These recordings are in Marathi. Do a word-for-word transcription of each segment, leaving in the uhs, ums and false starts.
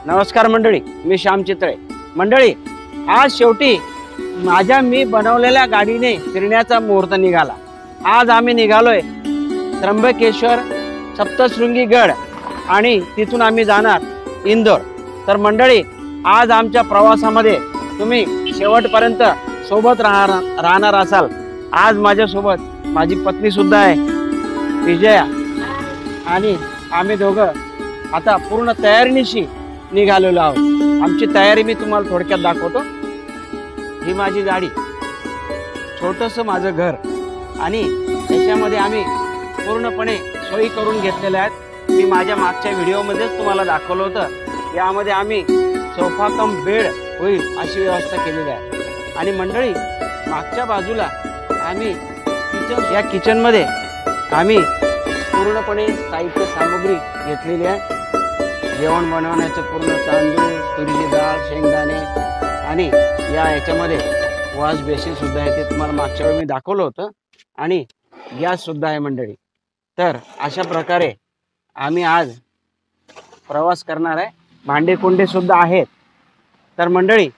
नमस्कार मंडळी, मी श्याम चितळे. मंडळी, आज शेवटी माझ्या मी बनवलेल्या गाडीने फिरण्याचा मुहूर्त निघाला. आज आम्ही निघालोय त्र्यंबकेश्वर, सप्तशृंगी गड आणि तिथून आम्ही जाणार इंदोर. तर मंडळी, आज आमच्या प्रवासामध्ये तुम्ही शेवटपर्यंत सोबत राहणार राहणार असाल. आज माझ्यासोबत माझी पत्नी सुद्धा आहे, विजया, आणि आम्ही दोघं आता पूर्ण तयारीनिशी निघालेलो आहोत. आमची तयारी मी तुम्हाला थोडक्यात दाखवतो. ही माझी गाडी, छोटंसं माझं घर, आणि त्याच्यामध्ये आम्ही पूर्णपणे सोयी करून घेतलेल्या आहेत. मी माझ्या मागच्या व्हिडिओमध्येच तुम्हाला दाखवलं होतं. यामध्ये आम्ही सोफा कम बेड होईल अशी व्यवस्था केलेली आहे. आणि मंडळी, मागच्या बाजूला आम्ही किचन, या किचनमध्ये आम्ही पूर्णपणे साहित्य सामग्री घेतलेली आहे. जेवण बनवण्याचं पूर्ण तांदूळ, तुरीची डाळ, शेंगदाणे, आणि या याच्यामध्ये वॉश बेसिन सुद्धा आहे. ते तुम्हाला मागच्या वेळी मी दाखवलं होतं. आणि गॅस सुद्धा आहे मंडळी. तर अशा प्रकारे आम्ही आज प्रवास करणार आहे. भांडे कुंडे सुद्धा आहेत. तर मंडळी,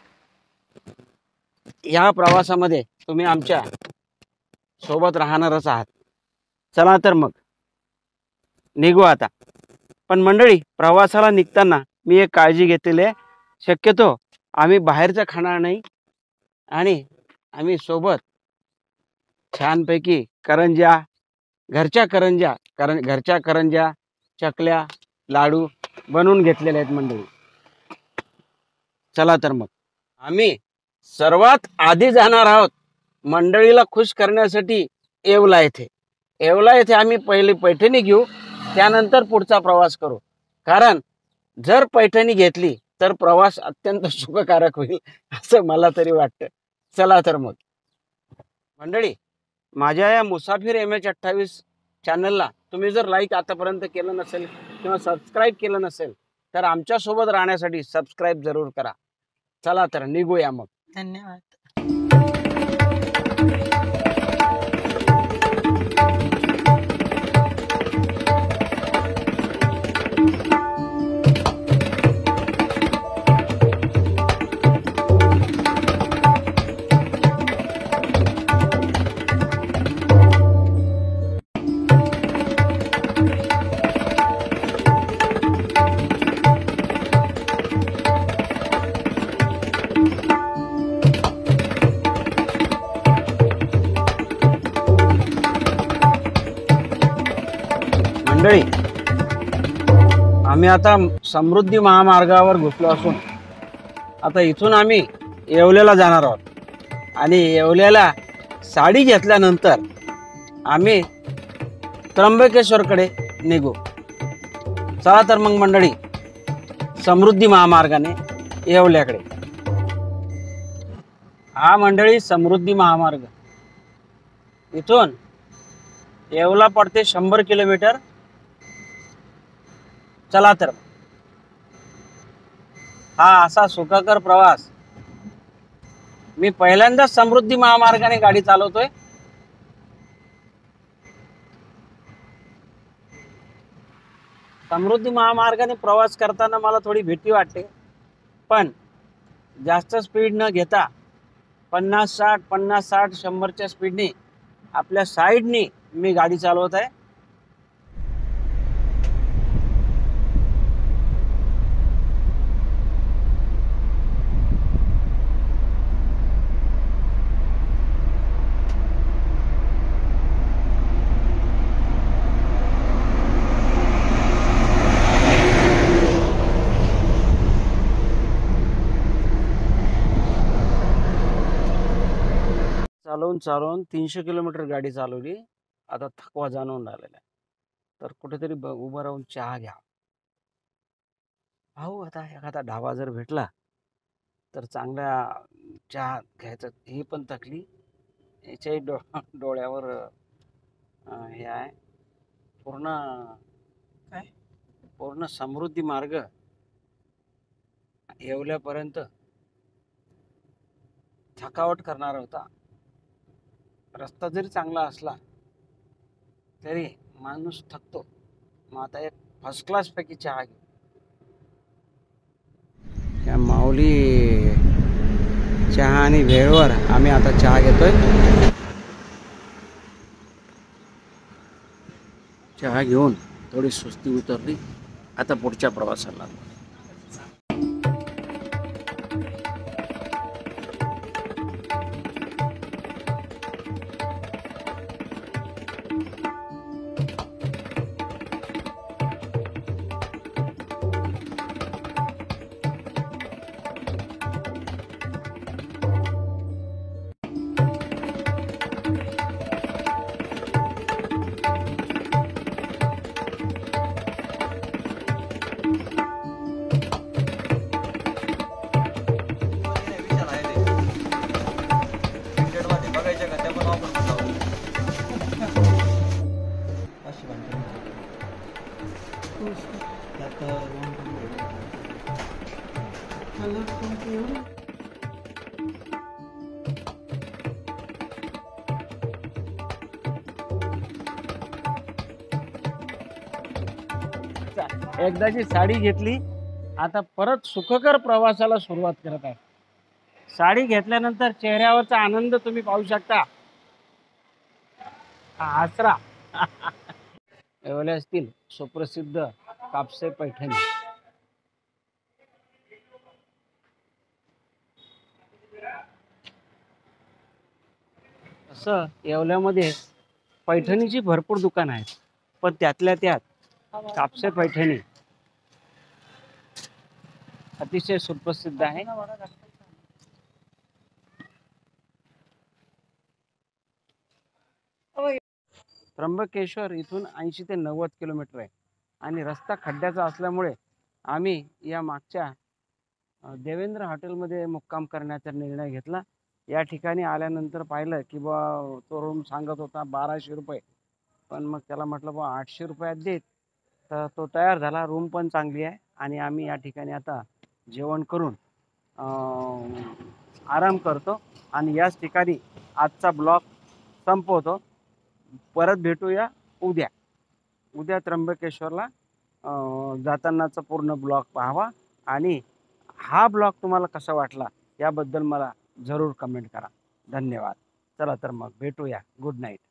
या प्रवासामध्ये तुम्ही आमच्या सोबत राहणारच आहात. चला तर मग निघू आता. पण मंडळी, प्रवासाला निघताना मी एक काळजी घेतलेली आहे. शक्यतो आम्ही बाहेरचं खाणार नाही, आणि आम्ही सोबत छानपैकी करंज्या, घरच्या करंज्या कारण घरच्या करंज्या, चकल्या, लाडू बनवून घेतलेले आहेत मंडळी. चला तर मग आम्ही सर्वात आधी जाणार आहोत मंडळीला खुश करण्यासाठी येवला येथे. येवला येथे आम्ही पहिले पैठणी घेऊ, त्यानंतर पुढचा प्रवास करू. कारण जर पैठणी घेतली तर प्रवास अत्यंत सुखकारक होईल असं मला तरी वाटतं. चला तर मग मंडळी, माझ्या या मुसाफिर एम एच अठ्ठावीस चॅनलला तुम्ही जर लाईक आतापर्यंत केलं नसेल किंवा सबस्क्राईब केलं नसेल तर आमच्या सोबत राहण्यासाठी सबस्क्राईब जरूर करा. चला तर निघूया मग. धन्यवाद. मंडळी, आम्ही आता समृद्धी महामार्गावर घुसलो असून आता इथून आम्ही येवल्याला जाणार आहोत. आणि येवल्याला साडी घेतल्यानंतर आम्ही त्र्यंबकेश्वरकडे निघू. चला तर मग मंडळी, समृद्धी महामार्गाने येवल्याकडे. हा मंडळी समृद्धी महामार्ग, इथून येवला पडते शंभर किलोमीटर. चला तर हा असा सुखकर प्रवास. मी पहिल्यांदाच समृद्धी महामार्गाने गाडी चालवतोय. समृद्धी महामार्गाने प्रवास करताना मला थोडी भीती वाटते, पण जास्त स्पीड न घेता पन्नास साठ पन्नास साठ शंभरच्या स्पीडने आपल्या साईडने मी गाडी चालवत आहे. चालवून चालवून तीनशे किलोमीटर गाडी चालवली. आता थकवा जाणवून राहिलेला आहे. तर कुठेतरी उभं राहून चहा घ्या. पाहू आता एखादा ढाबा जर भेटला तर चांगला चहा घ्यायचं. ही पण थकली. याच्याही डो डोळ्यावर हे आहे. पूर्ण काय पूर्ण समृद्धी मार्ग येवल्यापर्यंत थकावट करणार होता. रस्ता जरी चांगला असला तरी माणूस थकतो. मग आता एक फर्स्ट क्लास पैकी चहा घे. माऊली चहा आणि भेळवर आम्ही आता चहा घेतोय. चहा घेऊन थोडी सुस्ती उतरली. आता पुढच्या प्रवासाला. एकदाची साडी घेतली, आता परत सुखकर प्रवासाला सुरुवात करत आहे. साडी घेतल्यानंतर चेहऱ्यावरचा आनंद तुम्ही पाहू शकता. आसरा येवल्यातील सुप्रसिद्ध कापसे पैठणी. असं येवल्यामध्ये पैठणीची भरपूर दुकान आहेत, पण त्यातल्या त्यात कापसे पैठणी अतिशय सुप्रसिद्ध आहे. त्र्यंबकेश्वर इथून ऐंशी ते नव्वद किलोमीटर आहे आणि रस्ता खड्ड्याचा असल्यामुळे आम्ही या मागच्या देवेंद्र हॉटेलमध्ये मुक्काम करण्याचा निर्णय घेतला. या ठिकाणी आल्यानंतर पाहिलं की बा तो रूम सांगत होता बाराशे रुपये, पण मग त्याला म्हटलं बा आठशे रुपयात देत, तर तो तयार झाला. रूम पण चांगली आहे आणि आम्ही या ठिकाणी आता जेवण करून आराम करतो आणि याच ठिकाणी आजचा ब्लॉग संपवतो. परत भेटूया उद्या. उद्या त्र्यंबकेश्वरला जातानाचा पूर्ण ब्लॉग पाहावा आणि हा ब्लॉग तुम्हाला कसा वाटला याबद्दल मला जरूर कमेंट करा. धन्यवाद. चला तर मग भेटूया. Good night.